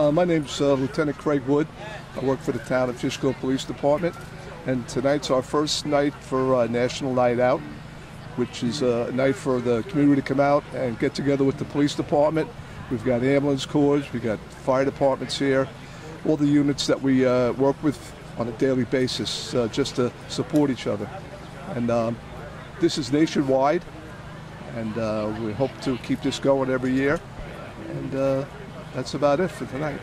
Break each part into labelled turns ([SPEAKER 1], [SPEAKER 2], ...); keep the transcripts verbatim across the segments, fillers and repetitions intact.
[SPEAKER 1] Uh, my name's uh, Lieutenant Craig Wood. I work for the town of Fishkill Police Department, and tonight's our first night for uh, National Night Out, which is a night for the community to come out and get together with the police department. We've got ambulance corps, we've got fire departments here, all the units that we uh, work with on a daily basis uh, just to support each other. And um, this is nationwide, and uh, we hope to keep this going every year. And uh, that's about it for tonight.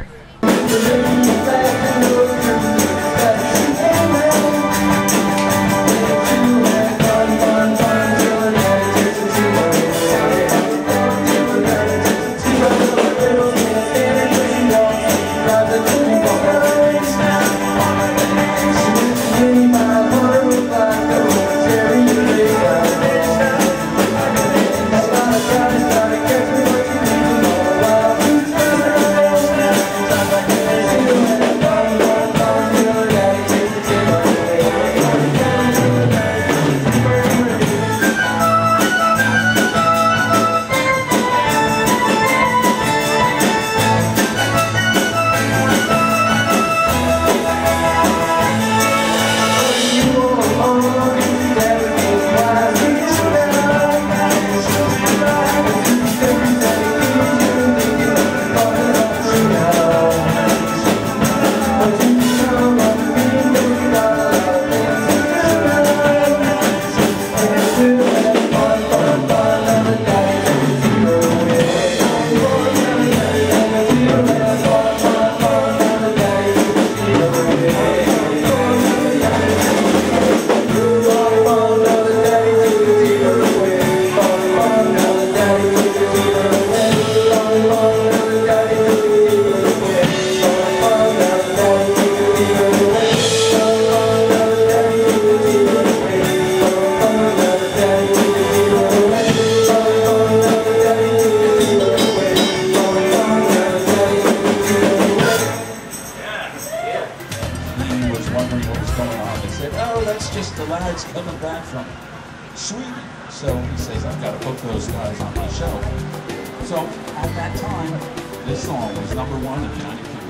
[SPEAKER 2] The lads coming back from Sweden. So he says, I've got to put those guys on my show. So at that time, this song was number one in the United Kingdom.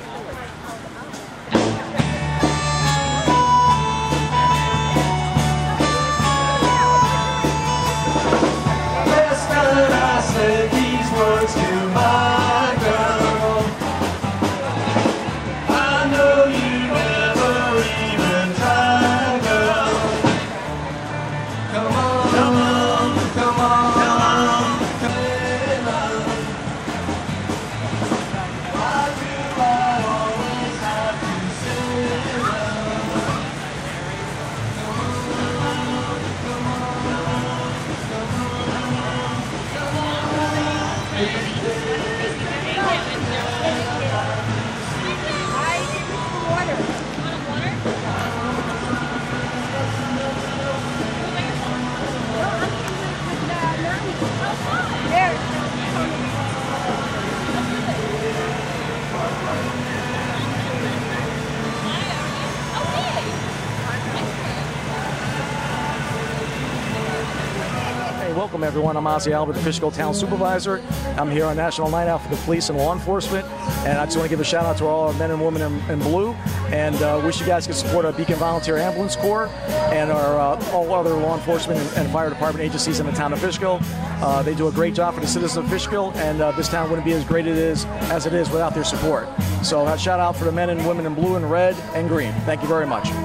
[SPEAKER 3] Last night I said these words to my girl. I know you never even tried.
[SPEAKER 4] Welcome everyone, I'm Ozzy Albert, the Fishkill Town Supervisor. I'm here on National Night Out for the police and law enforcement, and I just want to give a shout out to all our men and women in, in blue, and uh, wish you guys could support our Beacon Volunteer Ambulance Corps and our uh, all other law enforcement and, and fire department agencies in the town of Fishkill. Uh, they do a great job for the citizens of Fishkill, and uh, this town wouldn't be as great it is as it is without their support. So a shout out for the men and women in blue and red and green. Thank you very much.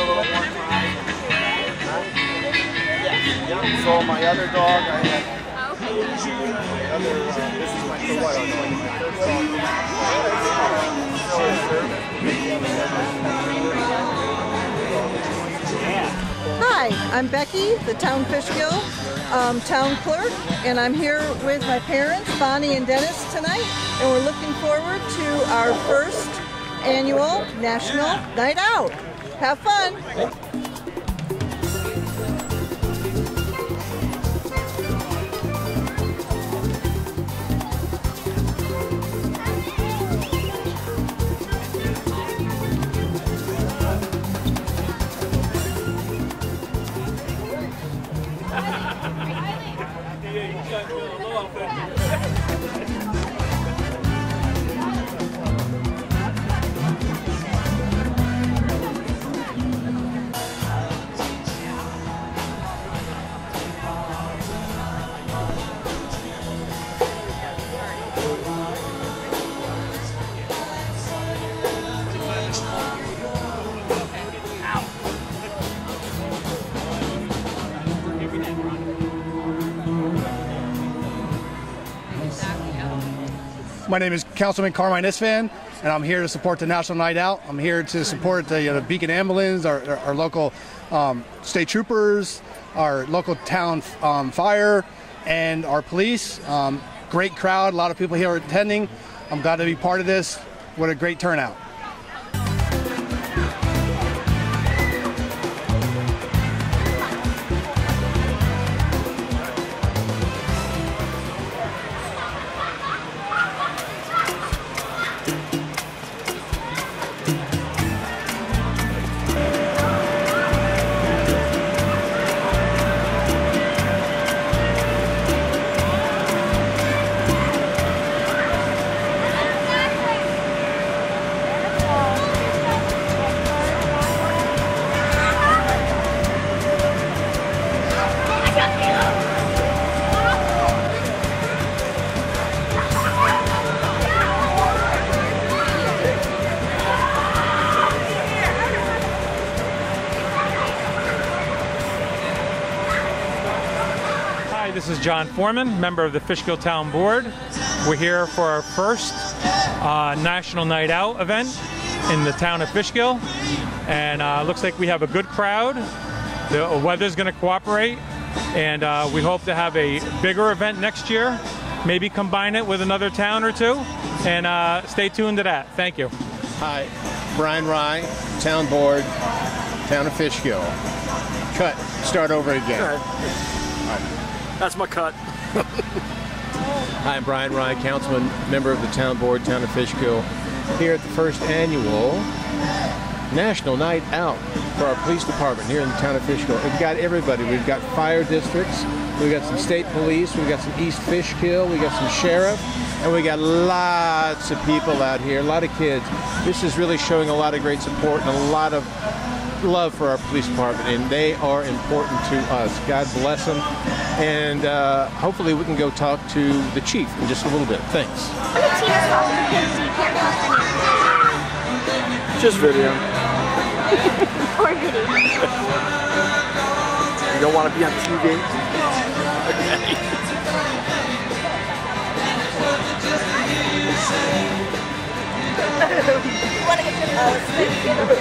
[SPEAKER 5] So my other dog, I had Hi, I'm Becky, the town Fishkill um, town clerk, and I'm here with my parents, Bonnie and Dennis, tonight, and we're looking forward to our first annual National Night Out. Have fun!
[SPEAKER 6] My name is Councilman Carmine Isfan, and I'm here to support the National Night Out. I'm here to support the, uh, the Beacon Ambulance, our, our, our local um, state troopers, our local town um, fire, and our police. Um, great crowd, a lot of people here attending. I'm glad to be part of this. What a great turnout.
[SPEAKER 7] This is John Foreman, member of the Fishkill Town Board. We're here for our first uh, National Night Out event in the town of Fishkill, and uh, looks like we have a good crowd. The weather's going to cooperate, and uh, we hope to have a bigger event next year, maybe combine it with another town or two, and uh, stay tuned to that. Thank you.
[SPEAKER 8] Hi, Brian Rye, Town Board, Town of Fishkill. Cut. Start over again.
[SPEAKER 4] That's my cut.
[SPEAKER 8] Hi, I'm Brian Rye, Councilman, member of the Town Board, Town of Fishkill, here at the first annual National Night Out for our police department here in the town of Fishkill. We've got everybody. We've got fire districts, we've got some state police, we've got some East Fishkill, we've got some sheriff, and we got lots of people out here, a lot of kids. This is really showing a lot of great support and a lot of love for our police department, and they are important to us. God bless them, and uh, hopefully we can go talk to the chief in just a little bit. Thanks.
[SPEAKER 4] Just video.
[SPEAKER 9] Or video.
[SPEAKER 4] You don't want to be on T V? Okay.
[SPEAKER 9] What a good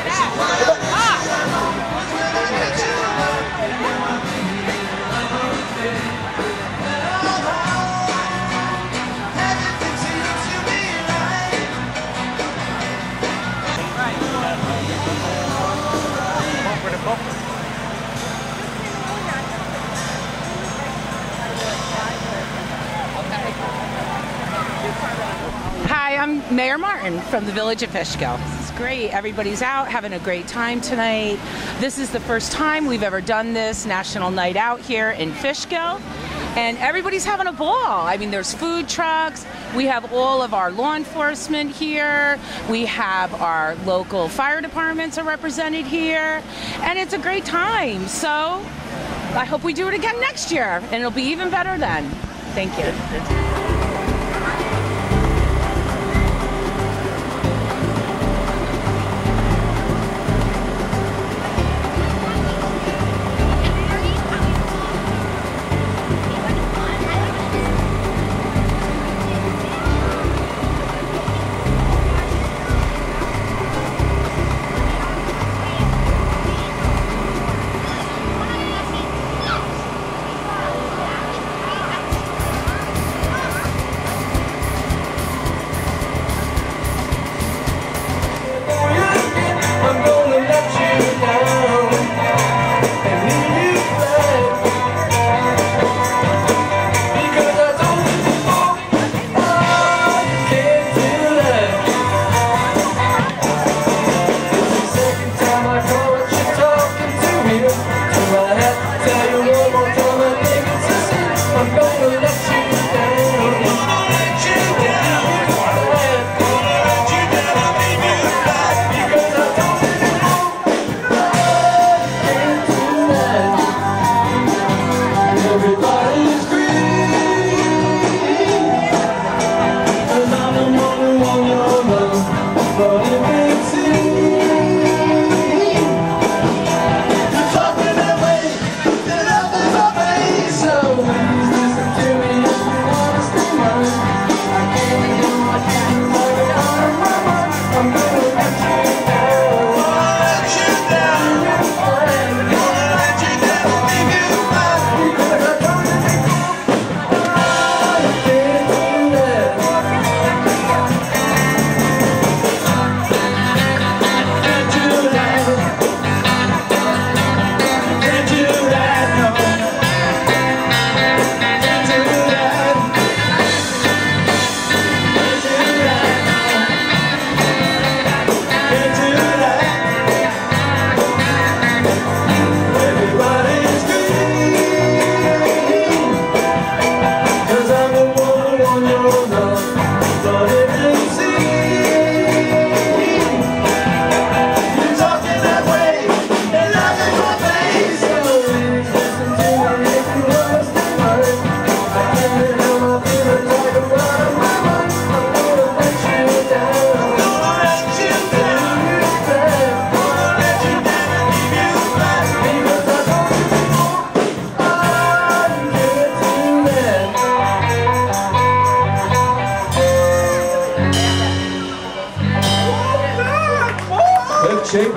[SPEAKER 10] Hi, I'm Mayor Martin from the Village of Fishkill. It's great. Everybody's out having a great time tonight. This is the first time we've ever done this National Night Out here in Fishkill. And everybody's having a ball. I mean, there's food trucks. We have all of our law enforcement here. We have our local fire departments are represented here. And it's a great time. So I hope we do it again next year. And it'll be even better then. Thank you.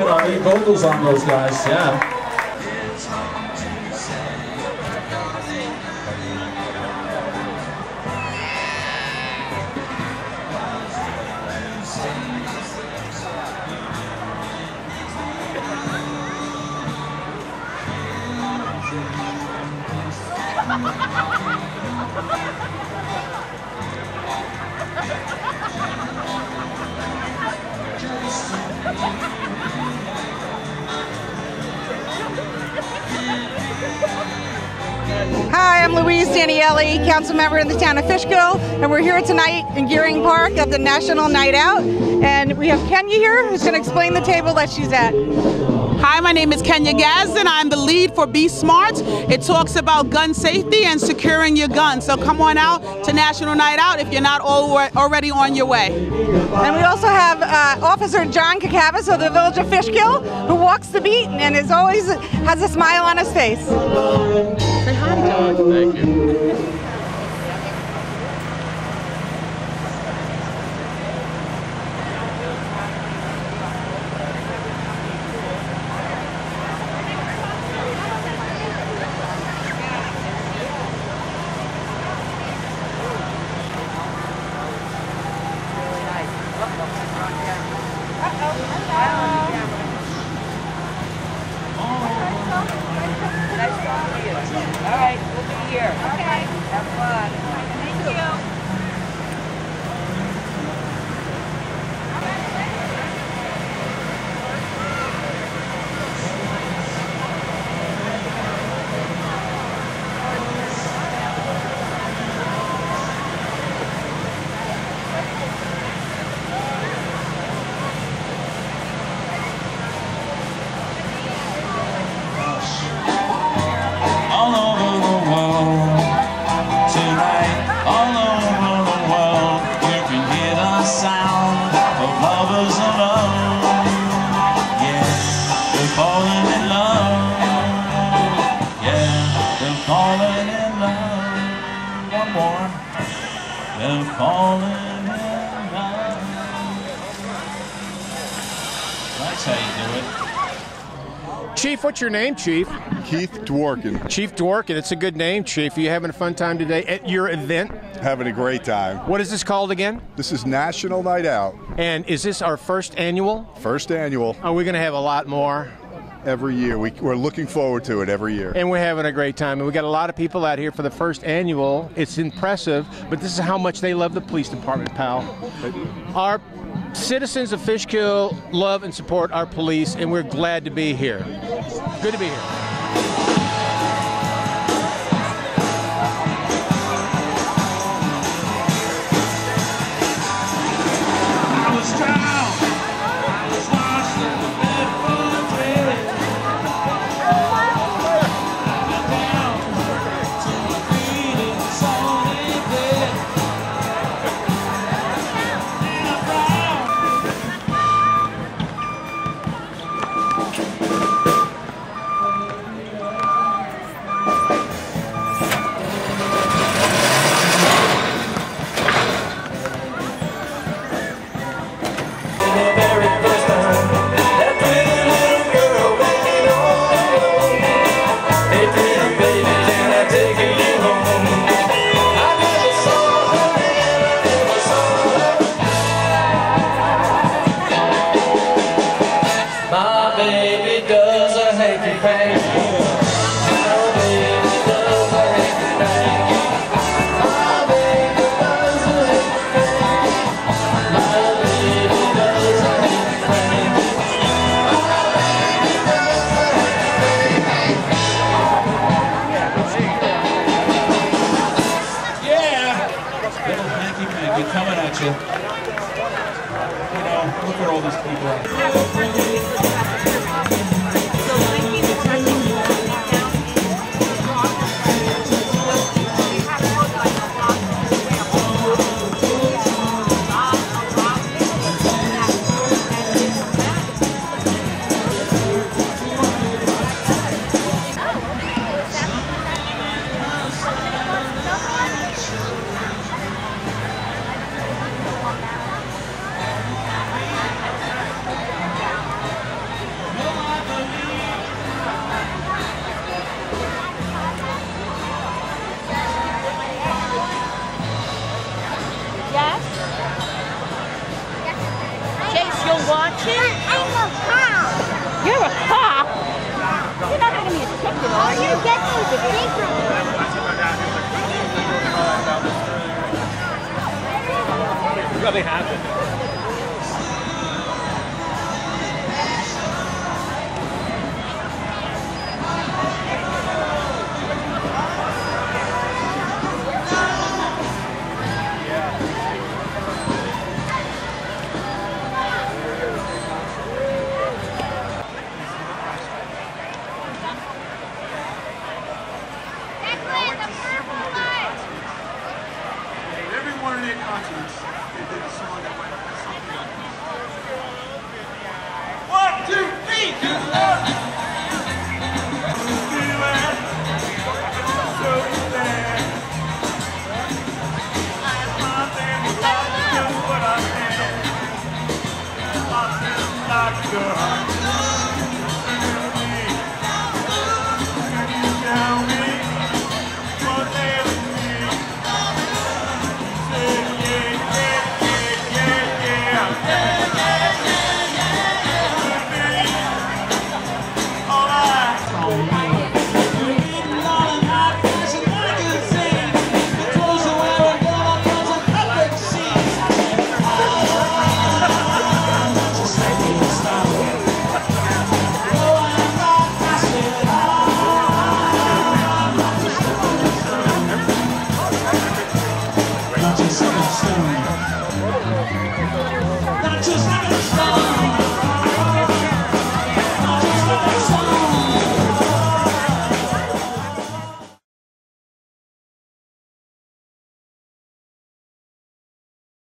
[SPEAKER 2] doing our lead vocals on those guys, yeah.
[SPEAKER 11] Hi, I'm Louise Daniele, council member in the town of Fishkill, and we're here tonight in Gearing Park at the National Night Out. And we have Kenya here who's going to explain the table that she's at.
[SPEAKER 12] Hi, my name is Kenya Gazden. I'm the lead for Be Smart. It talks about gun safety and securing your gun. So come on out to National Night Out if you're not already on your way.
[SPEAKER 11] And we also have uh, Officer John Kakavas of the Village of Fishkill, who walks the beat and is always has a smile on his face.
[SPEAKER 8] Say hi, John. Thank you. Chief, what's your name, Chief?
[SPEAKER 13] Keith Dworkin.
[SPEAKER 8] Chief Dworkin, it's a good name, Chief. Are you having a fun time today at your event?
[SPEAKER 13] Having a great time.
[SPEAKER 8] What is this called again?
[SPEAKER 13] This is National Night Out.
[SPEAKER 8] And is this our first annual?
[SPEAKER 13] First annual.
[SPEAKER 8] Are we going to have a lot more?
[SPEAKER 13] Every year. We, we're looking forward to it every year.
[SPEAKER 8] And we're having a great time. And we got a lot of people out here for the first annual. It's impressive, but this is how much they love the police department, pal. Our citizens of Fishkill love and support our police, and we're glad to be here. Good to be here. They have it.
[SPEAKER 14] Every one of their concerts.